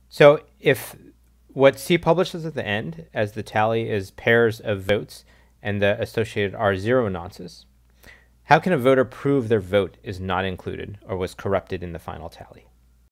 So if what C publishes at the end as the tally is pairs of votes and the associated R0 nonces, how can a voter prove their vote is not included or was corrupted in the final tally?